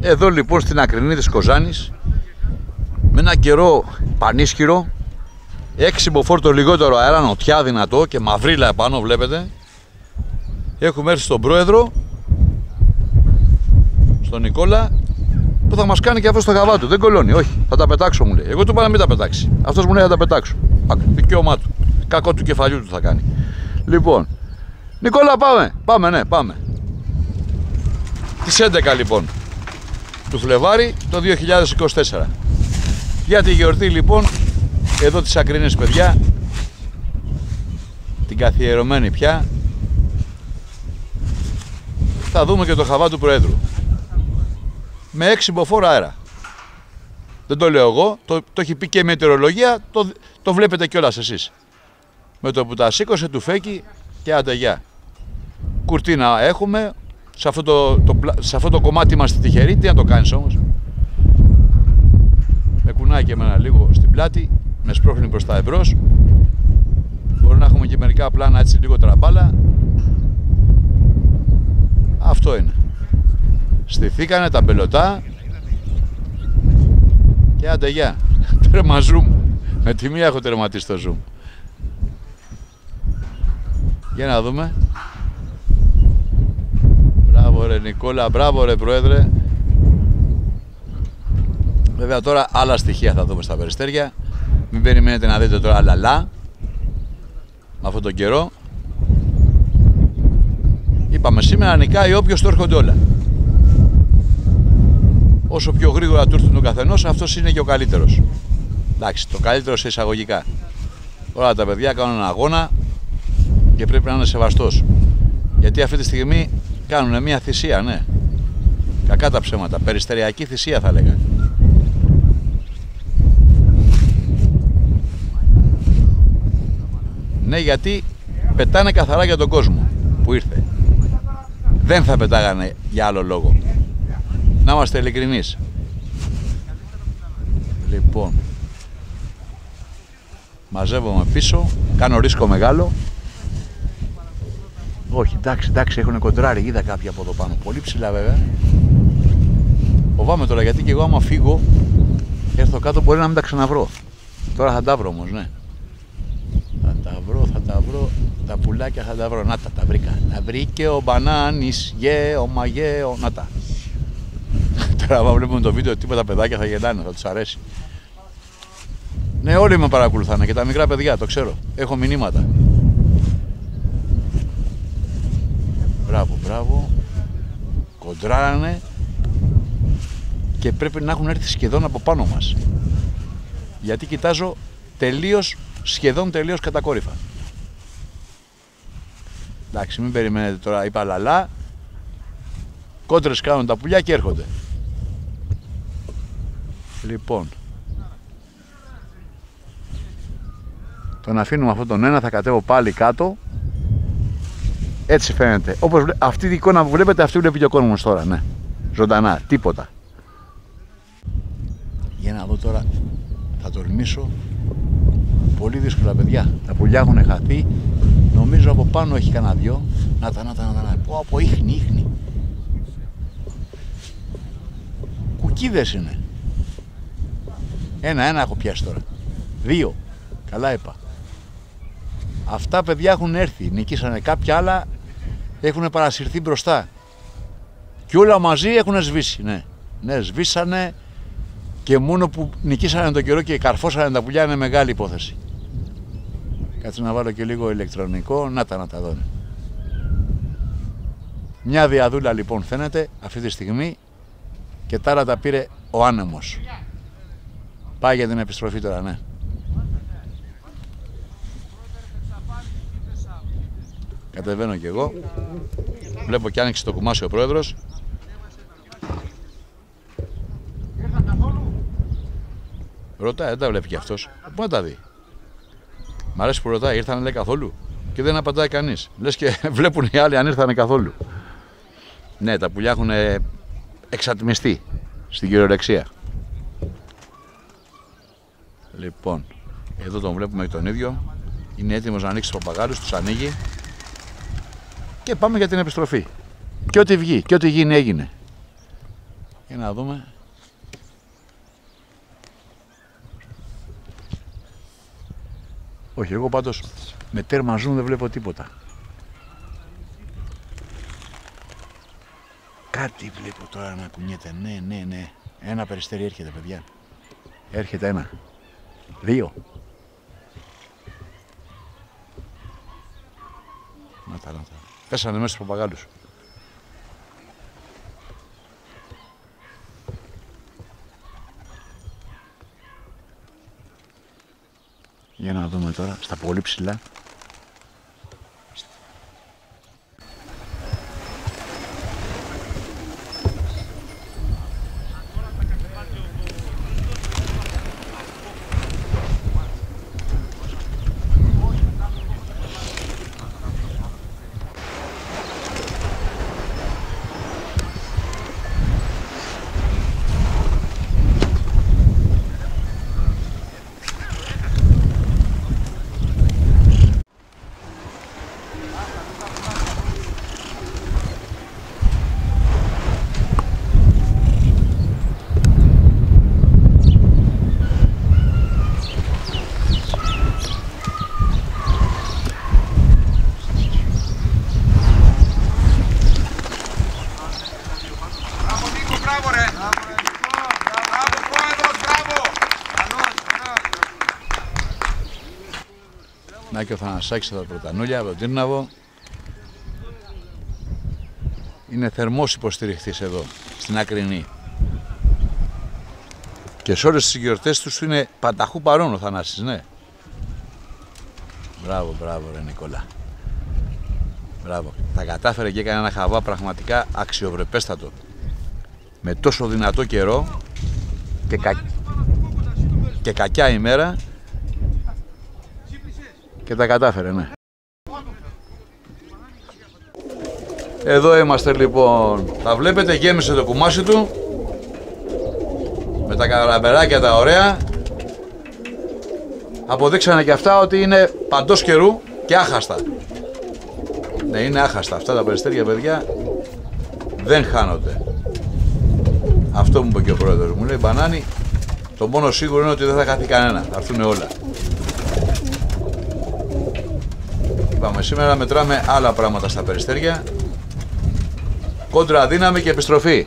Εδώ λοιπόν στην ακρινή της Κοζάνης, με ένα καιρό πανίσχυρο, 6 μποφόρ το λιγότερο αέρα, νοτιά δυνατό και μαυρίλα επάνω, βλέπετε. Έχουμε έρθει στον πρόεδρο, στον Νικόλα, που θα μας κάνει και αυτό στο γαβά του. Δεν κολώνει, όχι, θα τα πετάξω, μου λέει. Εγώ του είπα να μην τα πετάξει. Αυτός μου λέει να τα πετάξω. Δικαίωμά του. Κακό του κεφαλιού του θα κάνει. Λοιπόν, Νικόλα, πάμε, ναι, πάμε. Τις 11 λοιπόν του Φλεβάρι το 2024. Για τη γιορτή λοιπόν, εδώ τις ακρίνες παιδιά, την καθιερωμένη πια, θα δούμε και το χαβά του Προέδρου. Με 6 μποφόρ αέρα. Δεν το λέω εγώ, το έχει πει και η μετεωρολογία, το βλέπετε κιόλας εσείς. Με το που τα σήκωσε του φέκει και άντε γεια. Κουρτίνα έχουμε, σε αυτό το κομμάτι είμαστε τυχεροί, τι να το κάνεις όμως. Με κουνάει και εμένα λίγο στην πλάτη, με σπρώχνει προς τα εμπρός. Μπορεί να έχουμε και μερικά πλάνα έτσι λίγο τραμπάλα. Αυτό είναι. Στηθήκανε τα μπελωτά και άντε γεια. Τέρμα zoom. Με τη μία έχω τερματίσει το zoom. Για να δούμε. Μπράβο ρε Νικόλα, μπράβο ρε Πρόεδρε. Βέβαια τώρα άλλα στοιχεία θα δούμε στα περιστέρια. Μην περιμένετε να δείτε τώρα λαλά με αυτόν τον καιρό. Είπαμε σήμερα νικάει όποιος του έρχονται όλα. Όσο πιο γρήγορα του έρθουν ο καθενός, αυτός είναι και ο καλύτερος. Εντάξει, το καλύτερο σε εισαγωγικά. Όλα τα παιδιά κάνουν έναν αγώνα και πρέπει να είναι σεβαστός. Γιατί αυτή τη στιγμή κάνουν μια θυσία, ναι. Κακά τα ψέματα. Περιστεριακή θυσία θα λέγανε. Ναι, γιατί πετάνε καθαρά για τον κόσμο που ήρθε. Δεν θα πετάγανε για άλλο λόγο. Να είμαστε ειλικρινείς. Λοιπόν, μαζεύομαι πίσω, κάνω ρίσκο μεγάλο. Όχι, εντάξει, έχουν κοντράρει, είδα κάποια από εδώ πάνω. Πολύ ψηλά βέβαια. Φοβάμαι τώρα γιατί και εγώ άμα φύγω, έρθω κάτω μπορεί να μην τα ξαναβρω. Τώρα θα τα βρω όμως, ναι. Θα τα βρω, τα πουλάκια θα τα βρω. Να τα βρήκα. Τα βρήκε ο Μπανάνης, γέο, να τα. Τώρα άμα βλέπουμε το βίντεο, τίποτα παιδάκια θα γελάνε, θα τους αρέσει. Ναι, όλοι με παρακολουθάνε και τα μικρά παιδιά, το ξέρω. Έχω μηνύματα. Μπράβο. Κοντράρανε και πρέπει να έχουν έρθει σχεδόν από πάνω μας. Γιατί κοιτάζω σχεδόν τελείως κατακόρυφα. Εντάξει, μην περιμένετε τώρα, είπα λαλά. Κόντρες κάνουν τα πουλιά και έρχονται. Λοιπόν, τον αφήνουμε αυτόν τον ένα, θα κατέβω πάλι κάτω. Έτσι φαίνεται. Όπως αυτή η εικόνα που βλέπετε, αυτή βλέπει και ο κόσμος τώρα, ναι. Ζωντανά, τίποτα. Για να δω τώρα, θα τολμήσω. Πολύ δύσκολα παιδιά. Τα πουλιά έχουν χαθεί. Νομίζω από πάνω έχει κανένα δυο. Να τα. Από ίχνη. Κουκίδες είναι. Ένα έχω πιάσει τώρα. 2. Καλά είπα. Αυτά παιδιά έχουν έρθει. Νικήσανε κάποια άλλα. Έχουν παρασυρθεί μπροστά. Και όλα μαζί έχουν σβήσει. Ναι, σβήσανε. Και μόνο που νικήσανε τον καιρό και καρφώσανε τα πουλιά είναι μεγάλη υπόθεση. Κάτσε να βάλω και λίγο ηλεκτρονικό. Να τα δω. Μια διαδούλα λοιπόν φαίνεται αυτή τη στιγμή και τάρα τα πήρε ο άνεμος. Πάει για την επιστροφή τώρα, ναι. Κατεβαίνω κι εγώ. Βλέπω κι άνοιξε το κουμάσι ο πρόεδρος. Ρωτάει, δεν τα βλέπει κι αυτός. Πού να τα δει. Μ' αρέσει που ρωτάει, ήρθανε λέει καθόλου. Και δεν απαντάει κανείς. Λες και βλέπουν οι άλλοι αν ήρθανε καθόλου. Ναι, τα πουλιά έχουν εξατμιστεί στην κυριολεξία. Λοιπόν, εδώ τον βλέπουμε τον ίδιο. Είναι έτοιμος να ανοίξει τους παπαγάλους, τους ανοίγει. Και πάμε για την επιστροφή. Και ό,τι βγει, και ό,τι γίνει έγινε. Για να δούμε. Όχι, εγώ πάντως με τέρμα ζουν δεν βλέπω τίποτα. Κάτι βλέπω τώρα να κουνιέται. Ναι. Ένα περιστέρι έρχεται, παιδιά. Έρχεται ένα. 2. Να τα. Πέσανε μέσα στους παπαγάλους. Για να δούμε τώρα, στα πολύ ψηλά. Να και ο Θανασάκης από τα Πρωτανούλια, από τον Τύρναβο. Είναι θερμός υποστηριχτής εδώ, στην Ακρινή. Και σε όλες τις γιορτές τους είναι πανταχού παρόν ο Θανάσης, ναι. Μπράβο ρε Νικόλα. Μπράβο. Τα κατάφερε και έκανε ένα χαβά πραγματικά αξιοπρεπέστατο. Με τόσο δυνατό καιρό και κακιά ημέρα. Και τα κατάφερε, ναι. Εδώ είμαστε λοιπόν. Τα βλέπετε, γέμισε το κουμάσι του. Με τα καραμπεράκια τα ωραία. Αποδείξανε και αυτά ότι είναι παντός καιρού και άχαστα. Ναι, είναι άχαστα. Αυτά τα περιστέρια, παιδιά, δεν χάνονται. Αυτό μου είπε και ο πρόεδρος. Μου λέει, Μπανάνη, το μόνο σίγουρο είναι ότι δεν θα χαθεί κανένα. Θα έρθουν όλα. Είπαμε, σήμερα μετράμε άλλα πράγματα στα περιστέρια. Κόντρα δύναμη και επιστροφή.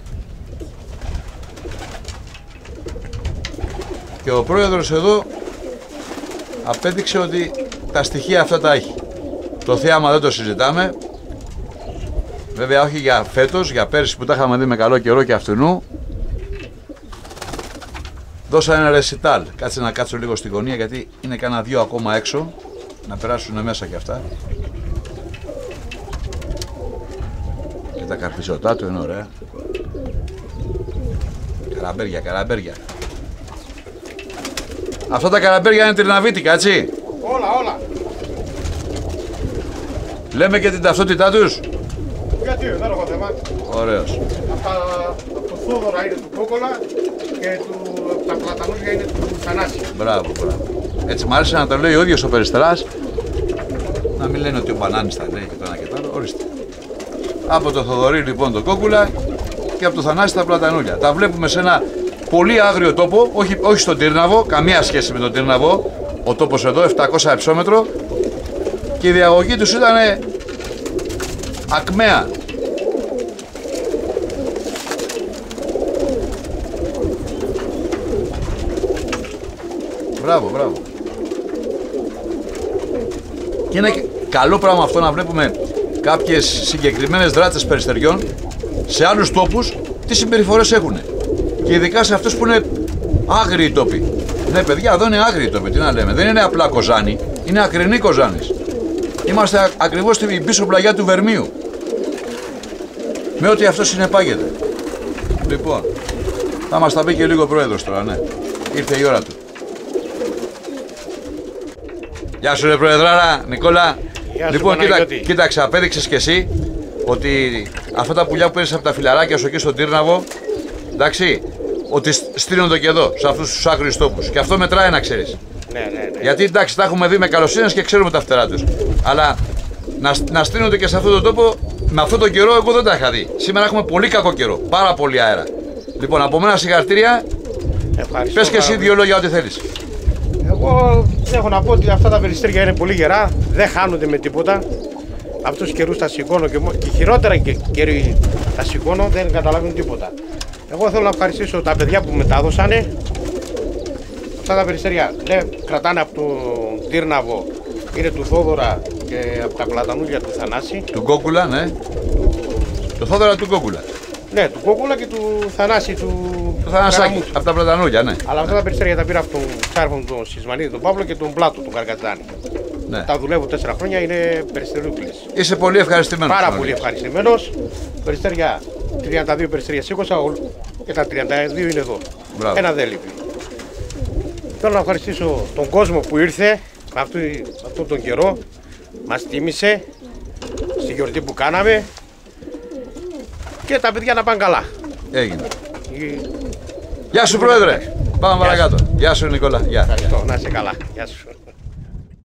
Και ο πρόεδρος εδώ απέδειξε ότι τα στοιχεία αυτά τα έχει. Το θέαμα δεν το συζητάμε. Βέβαια όχι για φέτος, για πέρυσι που τα είχαμε δει με καλό καιρό και αυτινού. Δώσα ένα ρεσιτάλ. Κάτσε να κάτσω λίγο στη γωνία γιατί είναι κάνα 2 ακόμα έξω. Να περάσουν μέσα κι αυτά. Και τα καρφιζωτά του είναι ωραία. Καραμπέρια. Αυτά τα καραμπέρια είναι τυρναβίτικα, έτσι. Όλα. Λέμε και την ταυτότητά τους. Γιατί, δεν έχω θέμα. Ωραίος. Το Θόδωρα είναι του Κόκολα και τα πλατανούλια είναι του Θανάση. Μπράβο. Έτσι μ' άρεσε να το λέει ο ίδιος ο Περιστεράς. Να μην λένε ότι ο Μπανάνης τα λέει και το ένα και το άλλο. Ορίστε. Από το Θοδωρή λοιπόν το Κόκουλα και από το Θανάση τα πλατανούλια. Τα βλέπουμε σε ένα πολύ άγριο τόπο, όχι στον Τύρναβο, καμία σχέση με τον Τύρναβο. Ο τόπος εδώ, 700 υψόμετρο. Και η διαγωγή τους ήταν ακμαία. Μπράβο. Και είναι καλό πράγμα αυτό να βλέπουμε κάποιες συγκεκριμένες δράτσες περιστεριών σε άλλους τόπους τι συμπεριφορές έχουν. Και ειδικά σε αυτούς που είναι άγριοι τόποι. Ναι, παιδιά, εδώ είναι άγριοι τόποι, τι να λέμε. Δεν είναι απλά Κοζάνη, είναι Ακρινή Κοζάνης. Είμαστε ακριβώς στην πίσω πλαγιά του Βερμίου. Με ό,τι αυτό συνεπάγεται. Λοιπόν, θα μας τα πει και λίγο ο πρόεδρος τώρα, ναι. Ήρθε η ώρα του. Γεια σου ρε Προεδράρα, Νικόλα. Λοιπόν, κοίταξε, απέδειξες και εσύ ότι αυτά τα πουλιά που παίρνεις από τα φιλαράκια σου εκεί στον Τύρναβο, εντάξει, ότι στείνονται και εδώ, σε αυτούς τους άγριους τόπους. Και αυτό μετράει να ξέρεις. Ναι. Γιατί εντάξει, τα έχουμε δει με καλοσύνες και ξέρουμε τα φτερά τους. Αλλά να στείνονται και σε αυτόν τον τόπο, με αυτόν τον καιρό, εγώ δεν τα είχα δει. Σήμερα έχουμε πολύ κακό καιρό, πάρα πολύ αέρα. Λοιπόν, από μένα συγχαρητήρια. Ευχαριστώ. Πες και εσύ πάρα δύο λόγια ό,τι θέλεις. πολύ. Εγώ έχω να πω ότι αυτά τα περιστέρια είναι πολύ γερά, δεν χάνονται με τίποτα. Αυτούς τους καιρούς τα σηκώνω και χειρότερα καιροί τα σηκώνω, δεν καταλαβαίνουν τίποτα. Εγώ θέλω να ευχαριστήσω τα παιδιά που μετάδωσανε. Αυτά τα περιστέρια κρατάνε από τον Τύρναβο, είναι του Θόδωρα και από τα πλατανούλια του Θανάση. Του Κόκκουλα, ναι. Το Θόδωρα του Κόκκουλα. Ναι, του Κόκκουλα και του Θανάση του Θανασάκι, Καραμούτσου. από τα πλατανούλια, ναι. Αλλά αυτά τα περιστέρια τα πήρα από τον Ξάρφο, τον Σισμανίδη, τον Παύλο και τον Πλάτο, τον Καρκατζάνη. Ναι. Τα δουλεύω 4 χρόνια, είναι περιστερούκλες. Είσαι πολύ ευχαριστημένος. Πάρα πολύ ευχαριστημένος. Περιστέρια, 32 περιστέρια σήκωσα και τα 32 είναι εδώ. Μπράβο. Ένα δεν λείπει. Θέλω να ευχαριστήσω τον κόσμο που ήρθε αυτόν τον καιρό. Μας τίμησε στη γιορτή που κάναμε και τα παιδιά να πάνε καλά. Έγινε. Γεια σου, Πρόεδρε. Πάμε παρακάτω. Γεια σου, Νικόλα. Γεια. Ευχαριστώ. Να είσαι καλά. Γεια σου.